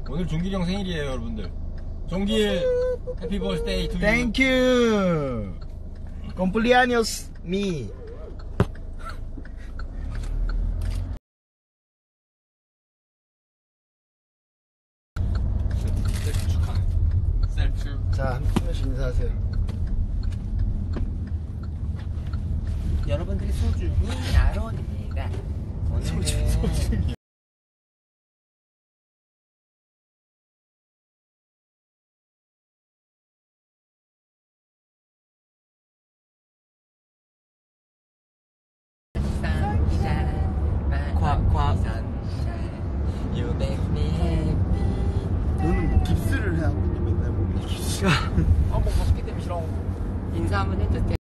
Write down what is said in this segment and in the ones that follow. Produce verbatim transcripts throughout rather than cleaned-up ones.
오늘 종길이 형 생일이에요, 여러분들. 종길, 해피 버스데이 투 유. Thank you. Cumpleaños me. 셀프 축하해. 셀프. 자, 한 분씩 인사하세요. 여러분들이 소중히 아론입니다. 오늘은 You make me happy. 너는 뭐 깁스를 해 하고 있니 맨날 몸에 깁스. 어, 뭐 먹기 때문에 싫어. 인사 한번 해도 돼.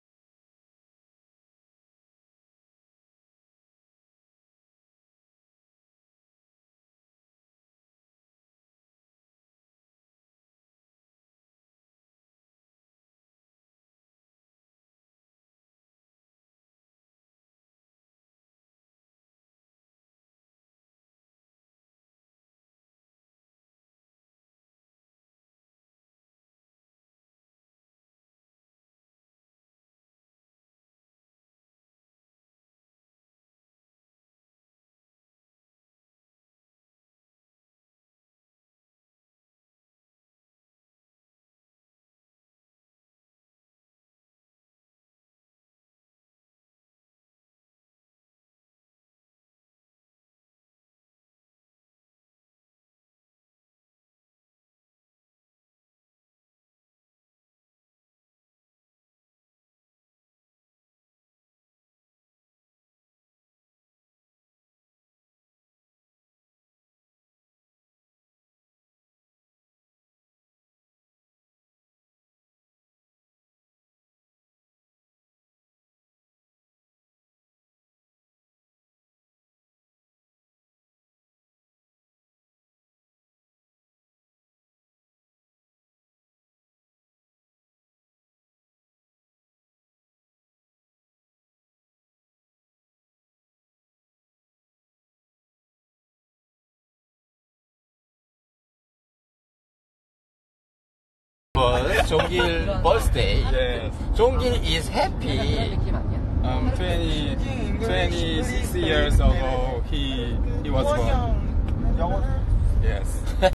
종길 birthday. Yes. 종길 is happy. 느낌 아니야? Um, twenty, twenty-six years ago, he he was born. Yes.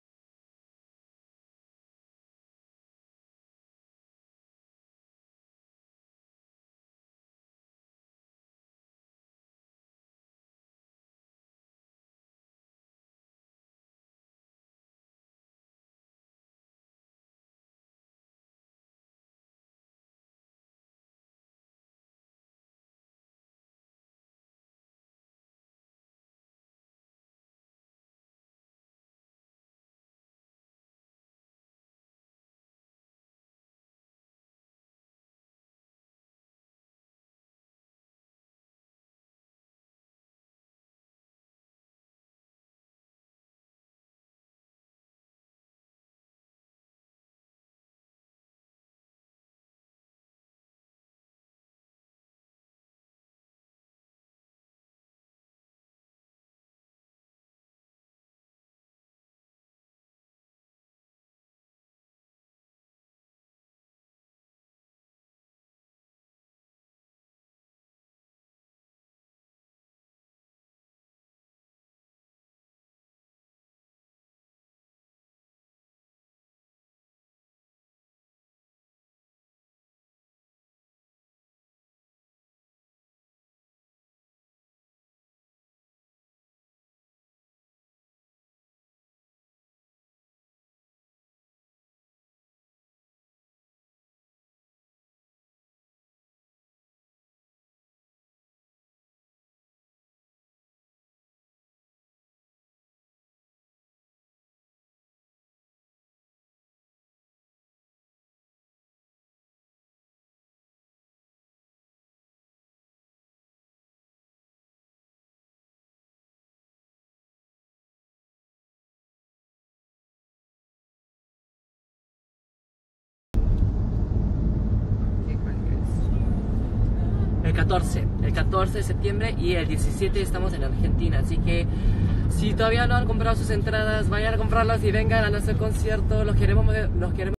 catorce, el catorce de septiembre, y el diecisiete estamos en Argentina, así que si todavía no han comprado sus entradas, vayan a comprarlas y vengan a nuestro concierto. Los queremos, los queremos.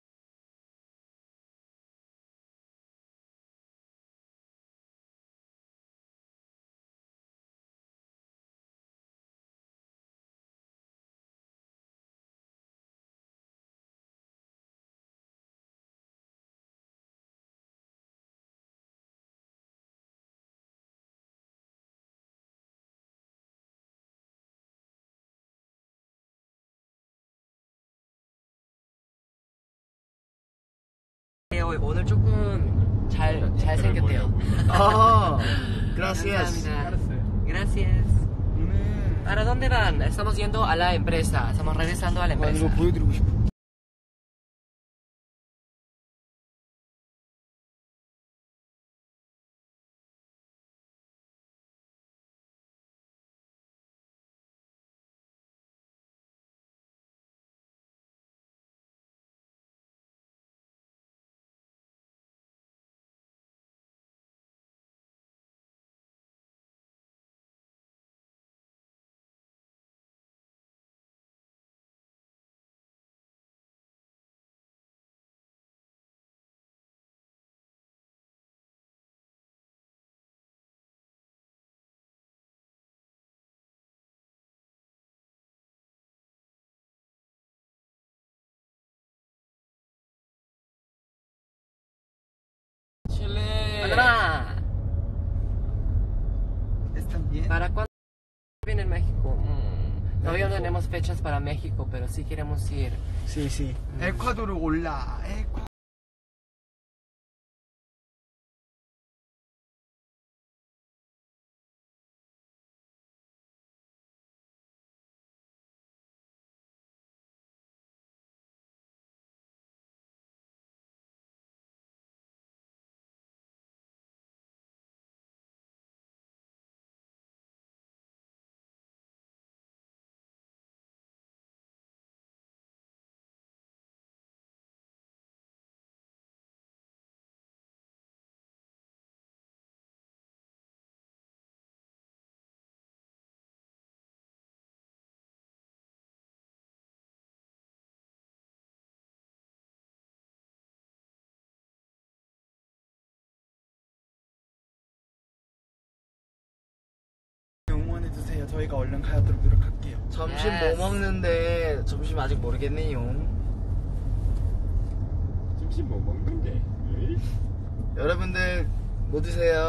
오늘 조금 잘, 잘 생겼대요. Oh, gracias. Gracias. ¿Para dónde van? Estamos yendo a la empresa. Estamos regresando a la 아, empresa. 이거 보여드리고 싶어. 칠레. ¡Andrá! ¿Están bien? ¿Para cuándo viene en México? Mm, todavía no tenemos fechas para México, pero sí queremos ir. Sí, sí. 에콰도르 올라. 에콰... 응원해주세요. 저희가 얼른 가도록 노력할게요. 점심 Yes. 뭐 먹는데 점심 아직 모르겠네요. 점심 뭐 먹는데? 에이? 여러분들 뭐 드세요?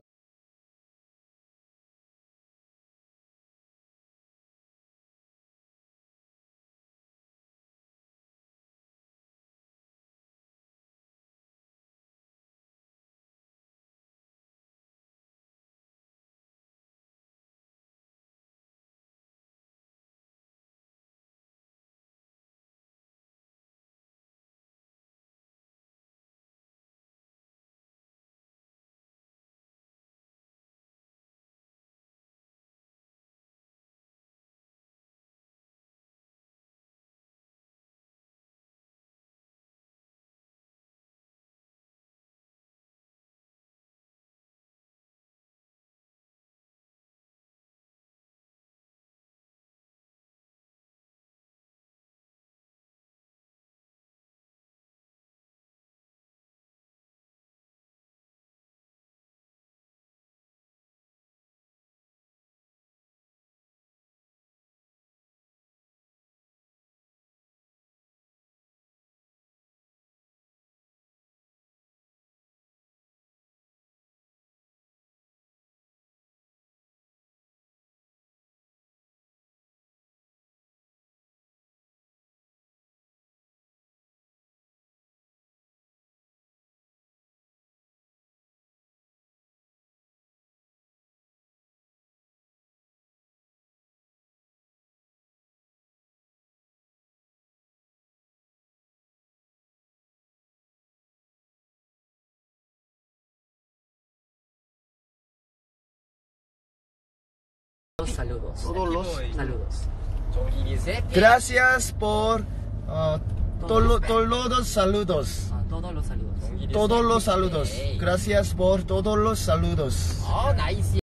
Saludos. Todos los Saludos. 정신이 셋. Gracias por uh, Tolo- todos los saludos. 아, todos los saludos. Todos los saludos. Gracias por todos los saludos. 어, 나이스.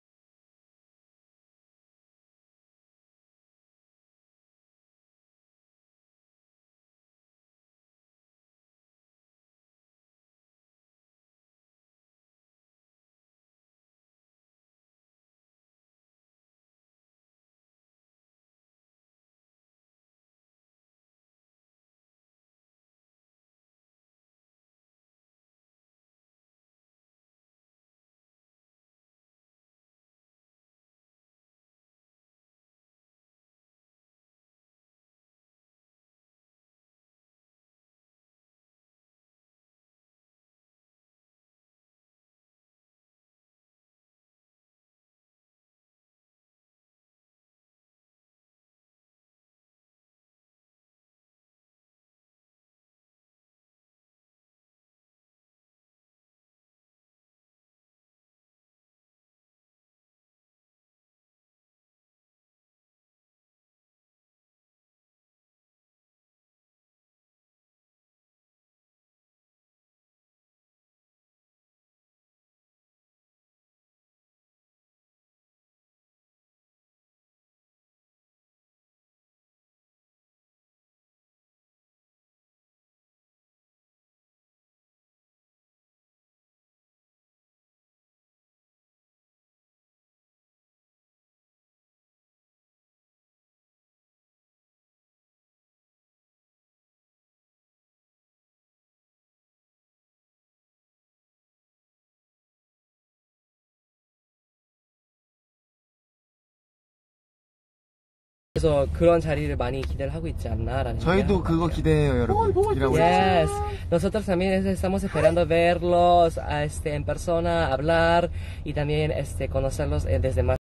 그래서 그런 자리를 많이 기대를 하고 있지 않나라는 저희도 그거 기대해요, 여러분. 이라고 Yes, nosotros también estamos esperando verlos este, en persona, hablar y también este, conocerlos desde más.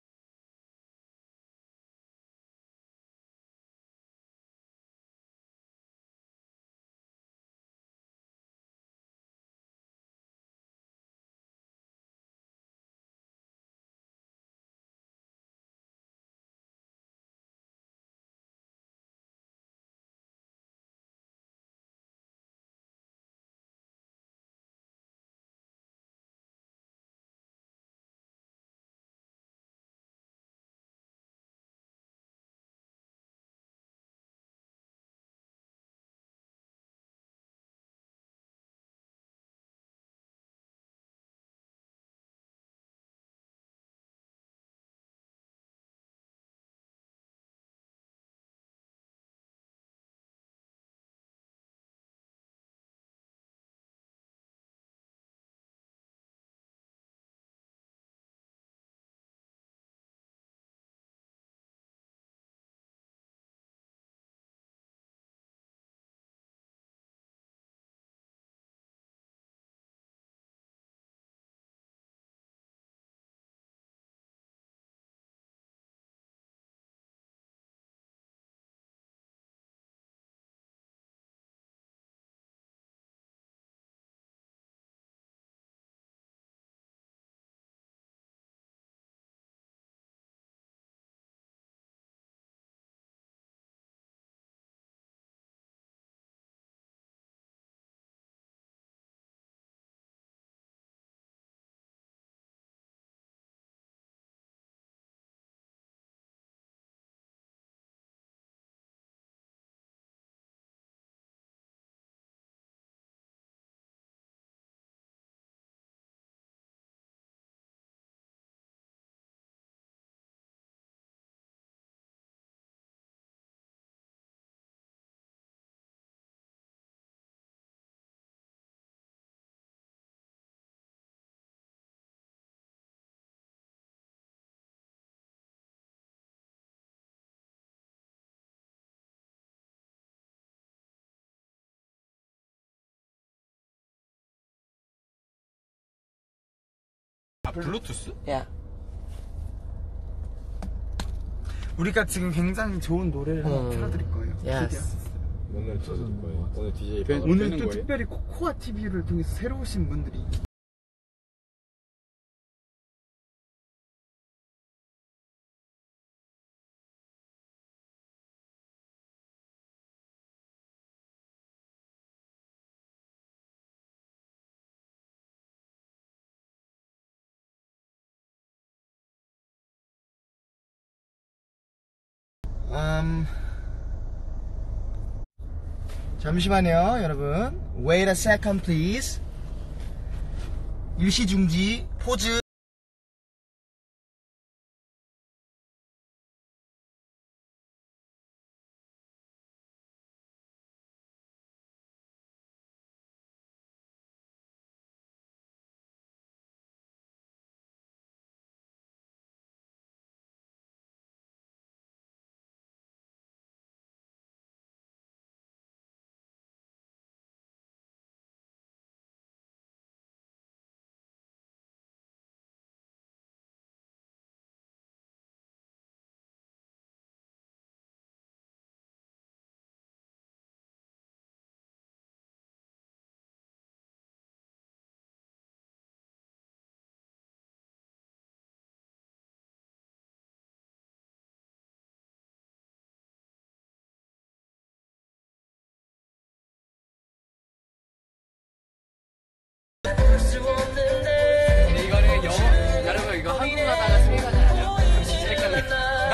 아, 블루투스? Yeah. 우리가 지금 굉장히 좋은 노래를 하나 음. 틀어드릴 거예요. Yes. 오늘 틀어줄 거예요. 오늘 디제이 된- 오늘 되는 또 거예요? 특별히 코코아 티비를 통해서 새로 오신 분들이 음, 잠시만요, 여러분. Wait a second, please. 일시 중지, 포즈. 근데 이거는 영어, 여러분 이거 한국 가다가 스페인 가잖아요. 헷갈려.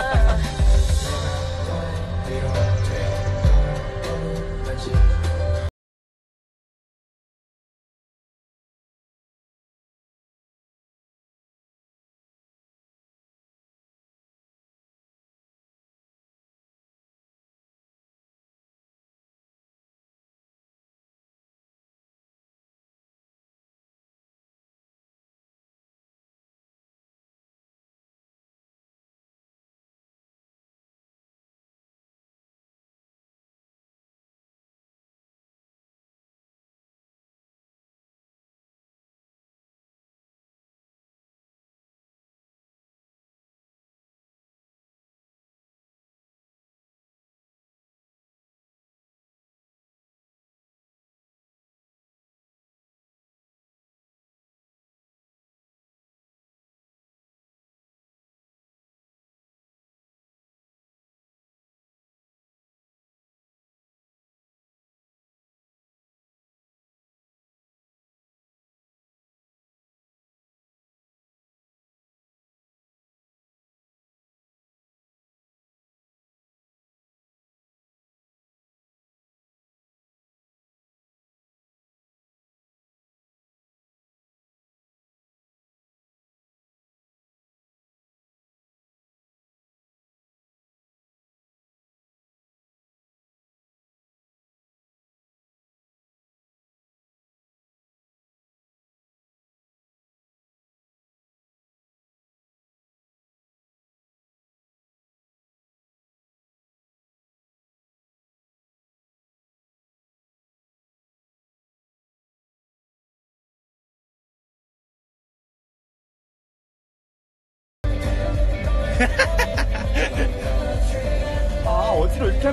아, 어디로 이렇게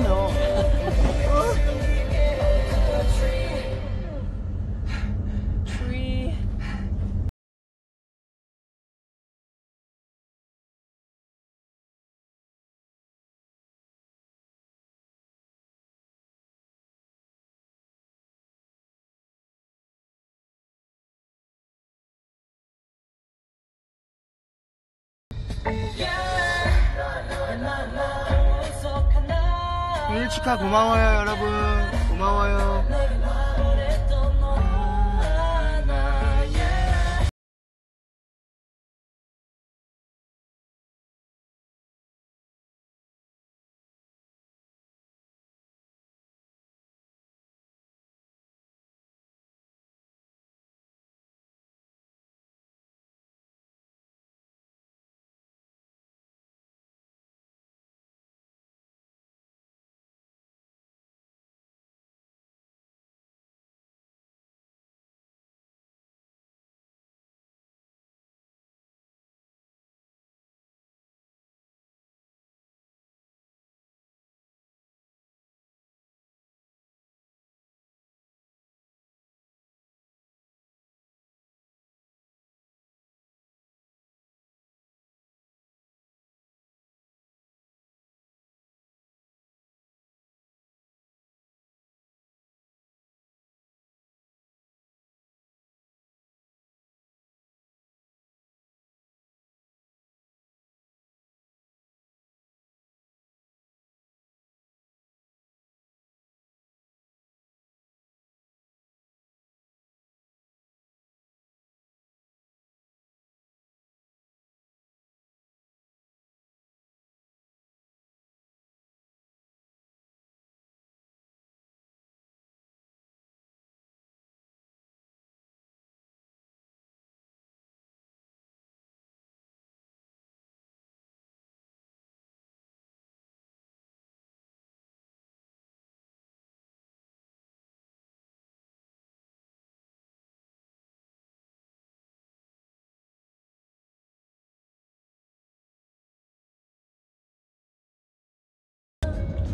하면. 일치카 고마워요, 여러분. 고마워요.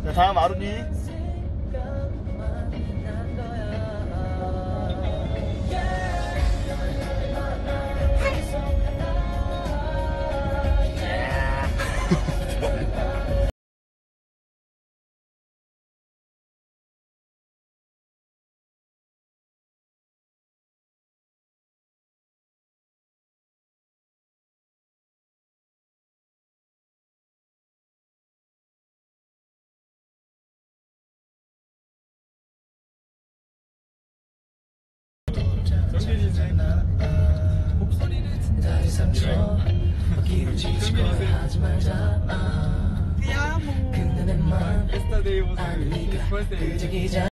자, 다음 아루니. 목소리를 진짜 상처 기를 지치고 하지 말자 근데 내맘 아니니까 끄적이자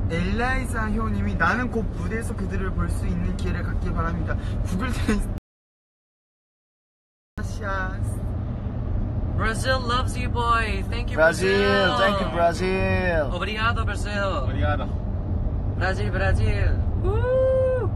엘라이사 효님이 나는 곧 무대에서 그들을 볼 수 있는 기회를 갖길 바랍니다. 구글 트랜스. Brazil loves you, boy. Thank you, Brazil. Brazil. Thank you, Brazil. Obrigado, Brazil. Obrigado. Brazil, Brazil. Woo!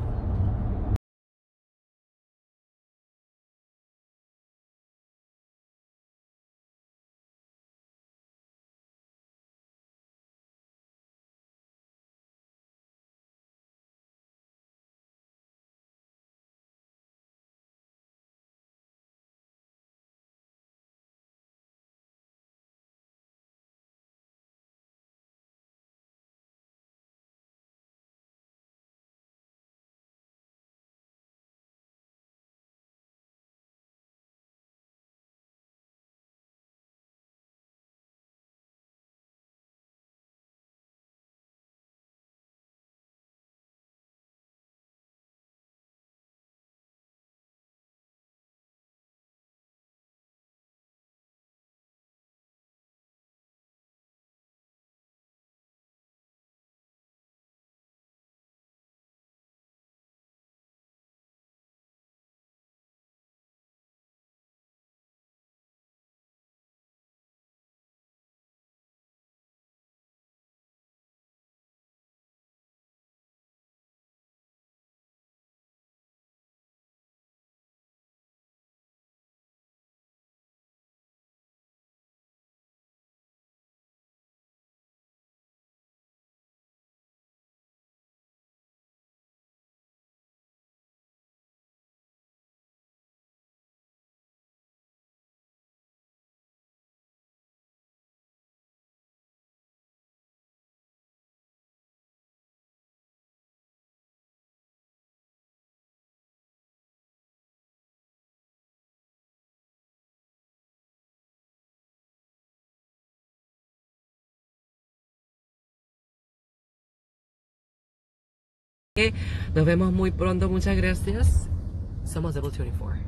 Nos vemos muy pronto, muchas gracias. Somos w veinticuatro.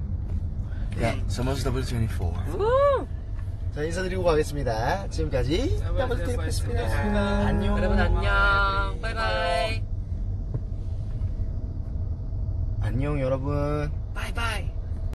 야, somos 더블유 이십사. 우! 자, 인사드리고 가겠습니다. 지금까지 더블유 이십사였습니다. 안녕. 여러분 안녕. 바이바이. 안녕, 여러분. 바이바이.